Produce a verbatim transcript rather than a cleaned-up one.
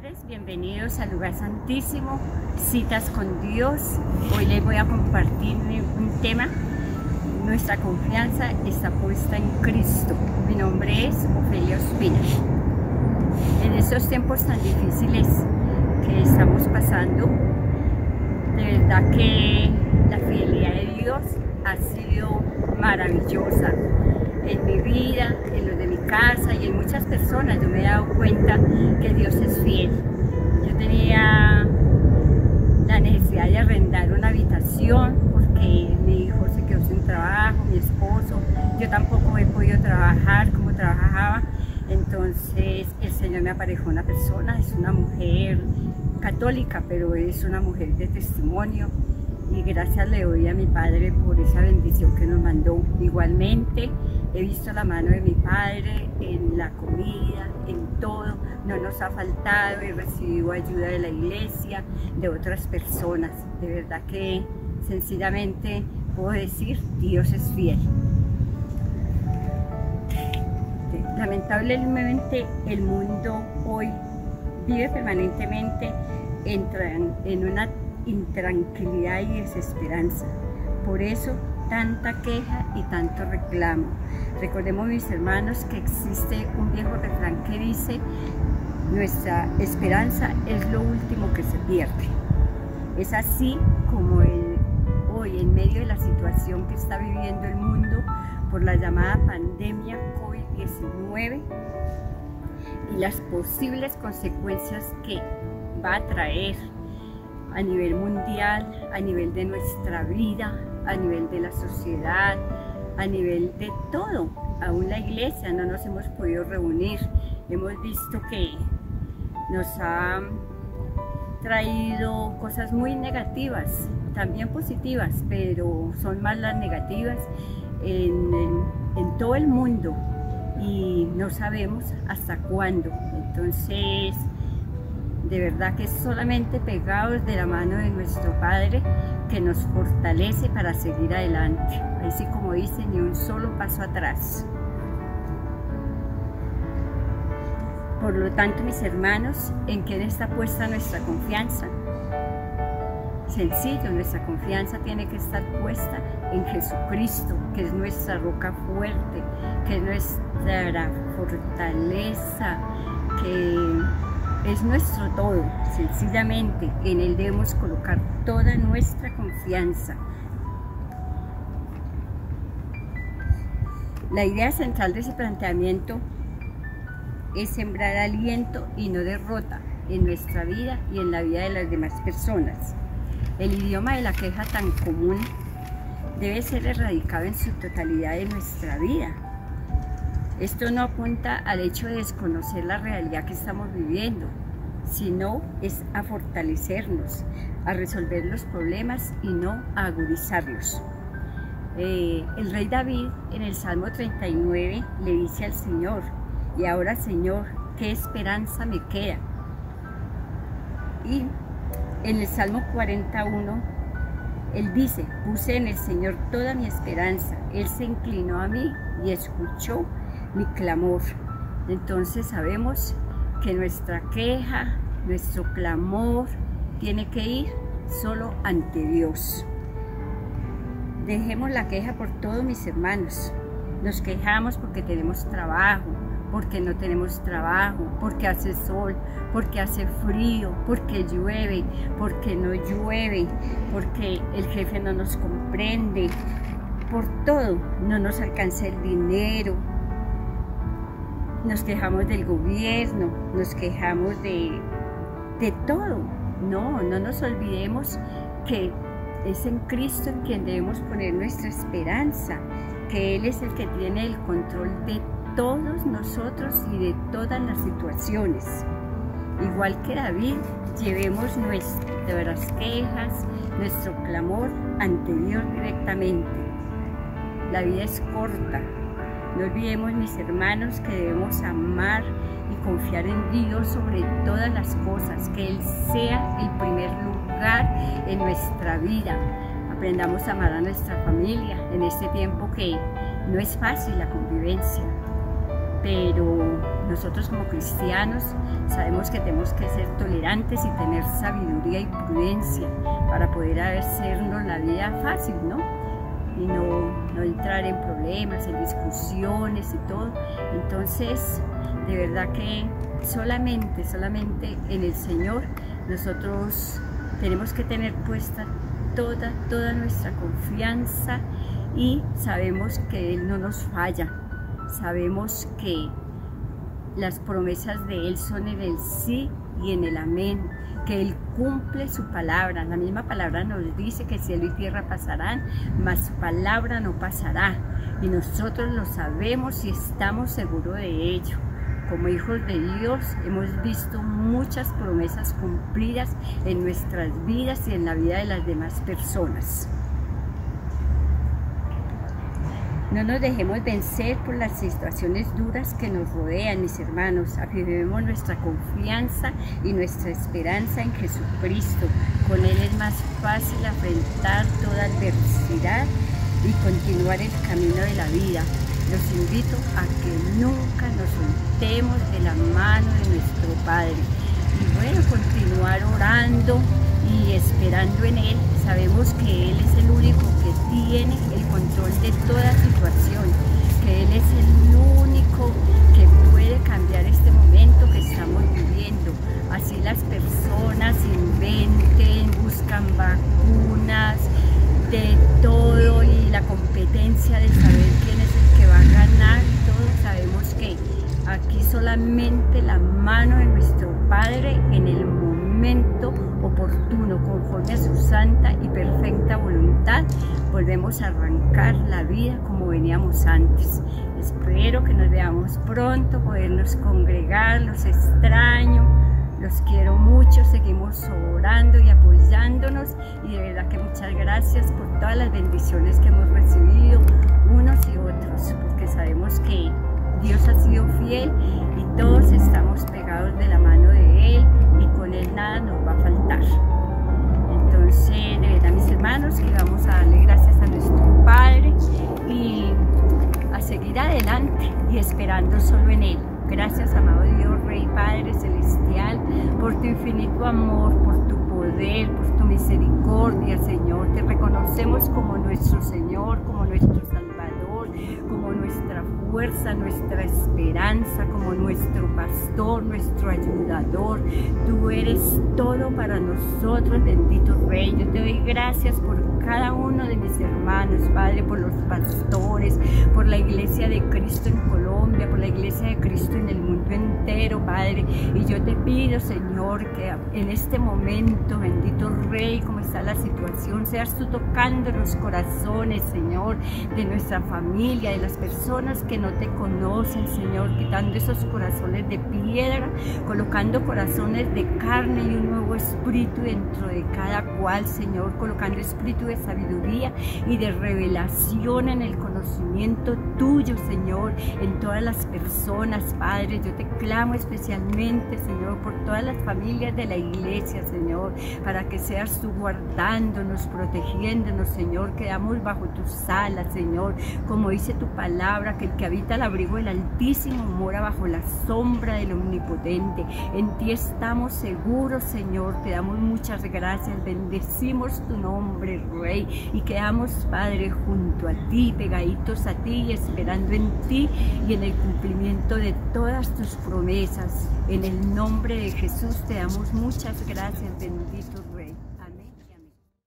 tardes, bienvenidos al lugar santísimo, citas con Dios. Hoy les voy a compartir un tema. Nuestra confianza está puesta en Cristo. Mi nombre es Ofelia Ospina. En estos tiempos tan difíciles que estamos pasando, de verdad que la fidelidad de Dios ha sido maravillosa en mi vida, en los de mi casa y en muchas personas. Yo me he dado cuenta que Dios es fiel. Yo tenía la necesidad de arrendar una habitación porque mi hijo se quedó sin trabajo, mi esposo, yo tampoco he podido trabajar como trabajaba. Entonces el Señor me aparejó una persona, es una mujer católica, pero es una mujer de testimonio. Y gracias le doy a mi Padre por esa bendición que nos mandó. Igualmente he visto la mano de mi Padre en la comida, en todo. No nos ha faltado, he recibido ayuda de la iglesia, de otras personas. De verdad que sencillamente puedo decir, Dios es fiel. Lamentablemente el mundo hoy vive permanentemente en, en una intranquilidad y desesperanza. Por eso tanta queja y tanto reclamo. Recordemos, mis hermanos, que existe un viejo refrán que dice: nuestra esperanza es lo último que se pierde. Es así como el, hoy, en medio de la situación que está viviendo el mundo por la llamada pandemia COVID diecinueve y las posibles consecuencias que va a traer a nivel mundial, a nivel de nuestra vida, a nivel de la sociedad, a nivel de todo. Aún la iglesia no nos hemos podido reunir. Hemos visto que nos ha traído cosas muy negativas, también positivas, pero son más las negativas en, en, en todo el mundo y no sabemos hasta cuándo. Entonces, de verdad que es solamente pegados de la mano de nuestro Padre que nos fortalece para seguir adelante. Así como dice, ni un solo paso atrás. Por lo tanto, mis hermanos, ¿en quién está puesta nuestra confianza? Sencillo, nuestra confianza tiene que estar puesta en Jesucristo, que es nuestra roca fuerte, que es nuestra fortaleza, que es nuestro todo. Sencillamente en Él debemos colocar toda nuestra confianza. La idea central de ese planteamiento es sembrar aliento y no derrota en nuestra vida y en la vida de las demás personas. El idioma de la queja tan común debe ser erradicado en su totalidad de nuestra vida. Esto no apunta al hecho de desconocer la realidad que estamos viviendo, sino es a fortalecernos, a resolver los problemas y no a agudizarlos. Eh, el rey David en el Salmo treinta y nueve le dice al Señor: y ahora, Señor, ¿qué esperanza me queda? Y en el Salmo cuarenta y uno, él dice: puse en el Señor toda mi esperanza, Él se inclinó a mí y escuchó mi clamor. Entonces sabemos que nuestra queja, nuestro clamor tiene que ir solo ante Dios. Dejemos la queja por todos, mis hermanos. Nos quejamos porque tenemos trabajo, porque no tenemos trabajo, porque hace sol, porque hace frío, porque llueve, porque no llueve, porque el jefe no nos comprende, por todo, no nos alcanza el dinero. Nos quejamos del gobierno, nos quejamos de, de todo. No, no nos olvidemos que es en Cristo en quien debemos poner nuestra esperanza, que Él es el que tiene el control de todos nosotros y de todas las situaciones. Igual que David, llevemos nuestras quejas, nuestro clamor ante Dios directamente. La vida es corta. No olvidemos, mis hermanos, que debemos amar y confiar en Dios sobre todas las cosas, que Él sea el primer lugar en nuestra vida. Aprendamos a amar a nuestra familia en este tiempo que no es fácil la convivencia. pero nosotros como cristianos sabemos que tenemos que ser tolerantes y tener sabiduría y prudencia para poder hacernos la vida fácil, ¿no? Y no, no entrar en problemas, en discusiones y todo. Entonces, de verdad que solamente, solamente en el Señor nosotros tenemos que tener puesta toda, toda nuestra confianza, y sabemos que Él no nos falla. Sabemos que las promesas de Él son en el sí y en el amén, que Él cumple su palabra. La misma palabra nos dice que cielo y tierra pasarán, mas su palabra no pasará, y nosotros lo sabemos y estamos seguros de ello. Como hijos de Dios hemos visto muchas promesas cumplidas en nuestras vidas y en la vida de las demás personas. No nos dejemos vencer por las situaciones duras que nos rodean, mis hermanos. Afirmemos nuestra confianza y nuestra esperanza en Jesucristo. Con Él es más fácil afrontar toda adversidad y continuar el camino de la vida. Los invito a que nunca nos soltemos de la mano de nuestro Padre. Y bueno, continuar orando y esperando en Él. Sabemos que Él es el único que tiene el control de toda situación, que Él es el único que puede cambiar este momento que estamos viviendo. Así las personas inventen, buscan vacunas, de todo, y la competencia de saber quién es el que va a ganar, todos sabemos que aquí solamente la mano de nuestro Padre en el momento oportuno, conforme a su santa y perfecta voluntad, volvemos a arrancar la vida como veníamos antes. Espero que nos veamos pronto, podernos congregar, los extraño, los quiero mucho, seguimos orando y apoyándonos, y de verdad que muchas gracias por todas las bendiciones que hemos recibido unos y otros, porque sabemos que Dios ha sido fiel y todos estamos pegados de la mano de Él, y con Él nada nos va a faltar. Entonces, de verdad, mis hermanos, que vamos a darle gracias a nuestro Padre y a seguir adelante y esperando solo en Él. Gracias, amado Dios, Rey, Padre Celestial, por tu infinito amor, por tu poder, por tu misericordia, Señor. Te reconocemos como nuestro Señor, como nuestro Salvador, como nuestra fuerza, nuestra esperanza, como nuestro pastor, nuestro ayudador. Tú eres todo para nosotros, bendito Rey. Yo te doy gracias por cada uno de mis hermanos, Padre, por los pastores, por la Iglesia de Cristo en Colombia, por la Iglesia de Cristo en el mundo entero, Padre. Y yo te pido, Señor, que en este momento, bendito Rey, como está la situación, seas tú tocando los corazones, Señor, de nuestra familia, de las personas que no te conocen, Señor, quitando esos corazones de piedra, colocando corazones de carne y un nuevo espíritu dentro de cada cual, Señor, colocando espíritu de sabiduría y de revelación en el conocimiento tuyo, Señor, en todas las personas, Padre. Yo te clamo especialmente, Señor, por todas las familias de la iglesia, Señor, para que seas tú guardándonos, protegiéndonos, Señor. Quedamos bajo tus alas, Señor, como dice tu palabra, que el que habita al abrigo del Altísimo mora bajo la sombra del Omnipotente. En ti estamos seguros, Señor. Te damos muchas gracias, bendecimos tu nombre, Rey, y quedamos, Padre, junto a ti, pegaditos a ti, y esperando en ti y en el cumplimiento de todas tus promesas. En el nombre de Jesús te damos muchas gracias, bendito Rey.